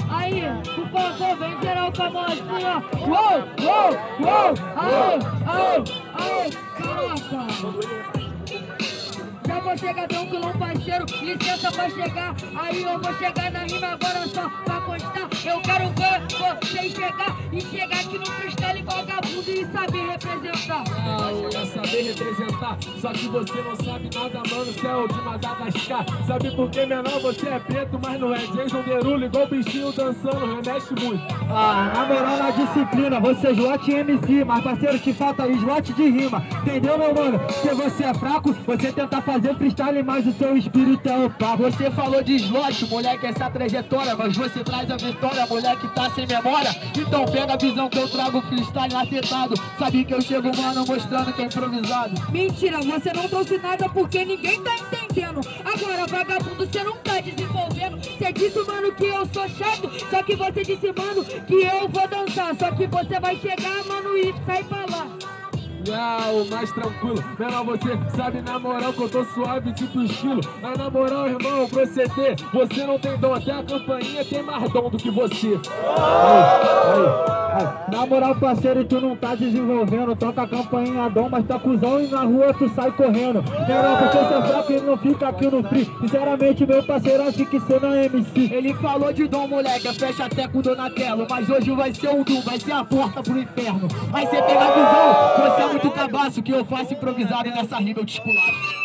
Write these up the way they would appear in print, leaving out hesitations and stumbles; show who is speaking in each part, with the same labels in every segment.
Speaker 1: Aí, por favor, vem geral com a mão assim, ó. Uou, uou, uou. Aê, caraca. Já vou chegar tranquilão, parceiro, licença pra chegar. Aí eu vou chegar na rima agora só pra constar. Eu quero ver você chegar e chegar aqui no freestyle vagabundo e saber representar.
Speaker 2: Ah, eu ia saber representar, só que você não sabe nada, mano, cê é o de Madagascar. Sabe por que, menor? Você é preto, mas não é Jason Derulo, igual o bichinho dançando, remexe muito.
Speaker 3: Ah, na moral, na disciplina, você é slot MC, mas parceiro, te falta slot de rima. Entendeu, meu mano? Porque você é fraco, você tenta fazer freestyle, mas o seu espírito é opaco.
Speaker 4: Você falou de slot, moleque, essa trajetória, mas você traz a vitória, moleque, tá sem memória. Então pega a visão que eu trago, freestyle afetado. Sabe que eu chego, mano, mostrando que é improvisado.
Speaker 1: Mentira, você não trouxe nada porque ninguém tá entendendo. Agora, vagabundo, você não tá desenvolvendo. Você disse, mano, que eu sou chato, só que você disse, mano, que eu vou dançar. Só que você vai chegar, mano, e sai pra lá.
Speaker 2: O mais tranquilo, menor, você sabe na moral que eu tô suave, tipo estilo. Mas na moral, irmão, o proceder, você não tem dom, até a campainha tem mais dom do que você.
Speaker 3: Na moral, parceiro, tu não tá desenvolvendo. Toca a campainha dom, mas tá cuzão e na rua tu sai correndo. Menor, porque você é fraco e não fica aqui no free. Sinceramente, meu parceiro, acho que você não é MC.
Speaker 4: Ele falou de dom, moleque, fecha até com o Donatello. Mas hoje vai ser o Doom, vai ser a porta pro inferno. Mas você pega a visão, você é muito cabaço, que eu faço improvisado e nessa rima eu te esculacho.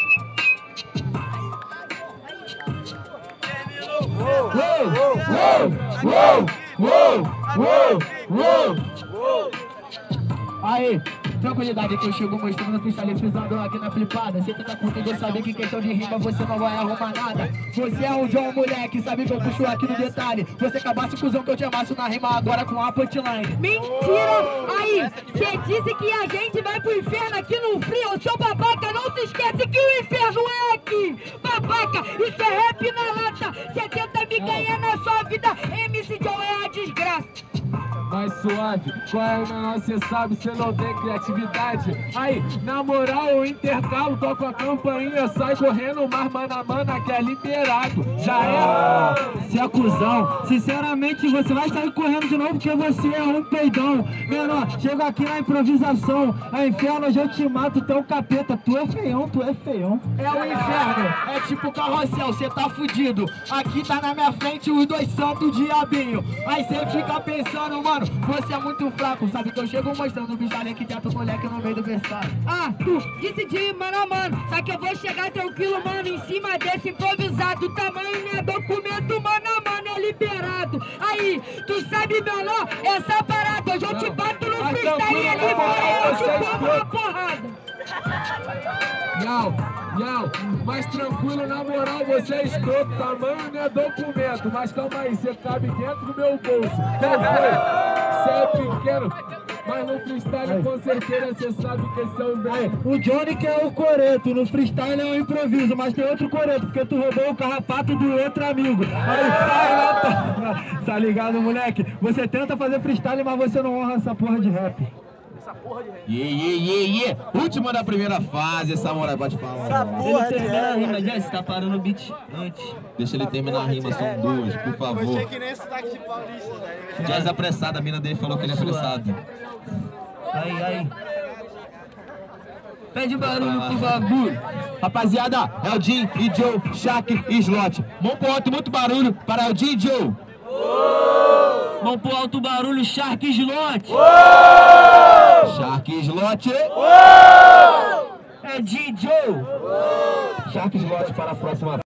Speaker 4: Aí, tranquilidade que eu chego mostrando freestyle frisando aqui na flipada. Você tenta comigo, saber que questão de rima você não vai arrumar nada. Você é um John, moleque, sabe que eu puxo aqui no detalhe. Você acabasse cuzão que eu te amasso na rima agora com a punchline.
Speaker 1: Mentira! Aí, você disse que a gente vai pro inferno aqui no frio. Eu sou babaca, não se esquece que o inferno é aqui. Babaca, isso é rap na lata. Você tenta me ganhar na sua vida, MC John é a desgraça.
Speaker 2: Mais suave, qual é, menor, cê sabe, cê não tem criatividade. Aí, na moral, eu intercalo, toco a campainha, sai correndo, mas mano a mana que é liberado. Já era.
Speaker 3: Você é cuzão. Sinceramente, você vai sair correndo de novo porque você é um peidão. Menor, chega aqui na improvisação. A inferno, hoje eu te mato, tu é um capeta. Tu é feião, tu é feião.
Speaker 4: É o inferno, é tipo carrossel, cê tá fudido. Aqui tá na minha frente os dois santos diabinho. Aí cê fica pensando, mano, você é muito fraco. Sabe que eu chego mostrando o freestyle aqui dentro, moleque, no meio do versário.
Speaker 1: Ah, tu disse de mano a mano, só que eu vou chegar tranquilo, mano, em cima desse improvisado. O tamanho não é documento, mano a mano é liberado. Aí, tu sabe, menor, essa parada, hoje eu te bato no freestyle e ele vai, eu te como na porrada.
Speaker 2: Mais tranquilo, na moral, você é escroto, tamanho não é documento. Mas calma aí, você cabe dentro do meu bolso. Qual foi? Você é pequeno, mas no freestyle com certeza você sabe que esse é o bem.
Speaker 3: O Johnny que é o coreto, no freestyle é um improviso, mas tem outro coreto, porque tu roubou o carrapato do outro amigo. Aí, tá ligado, moleque? Você tenta fazer freestyle, mas você não honra essa porra de rap.
Speaker 5: Última da primeira fase, Samurai, pode falar.
Speaker 6: Essa porra de
Speaker 7: termina a rima já, você tá parando o beat antes.
Speaker 5: Deixa ele terminar a rima, são duas, por favor.
Speaker 6: Gostei que nem sotaque de paulista, velho.
Speaker 5: Jazz apressado, a mina dele falou que ele é apressado.
Speaker 7: Aí. Pede barulho pro bagulho.
Speaker 5: Rapaziada, Eldin e Joe, Shaq e Slot. Mão pro alto, muito barulho para Eldin e Joe.
Speaker 7: Mão pro alto, barulho, Shark e Slot.
Speaker 5: Shark e Slot.
Speaker 7: É DJ.
Speaker 5: Shark e Slot para a próxima.